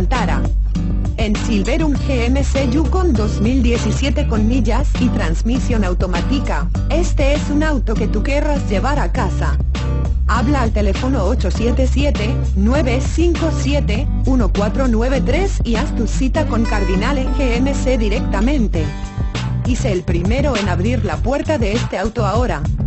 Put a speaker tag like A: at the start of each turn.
A: Alcántara. En Silver, un GMC Yukon 2017 con millas y transmisión automática. Este es un auto que tú querrás llevar a casa. Habla al teléfono 877-957-1493 y haz tu cita con Cardinale GMC directamente. Y sé el primero en abrir la puerta de este auto ahora.